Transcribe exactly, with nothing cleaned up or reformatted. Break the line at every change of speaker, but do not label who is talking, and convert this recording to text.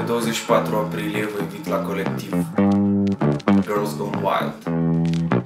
douăzeci și patru aprilie vă invit la colectiv Girls Gone Wild.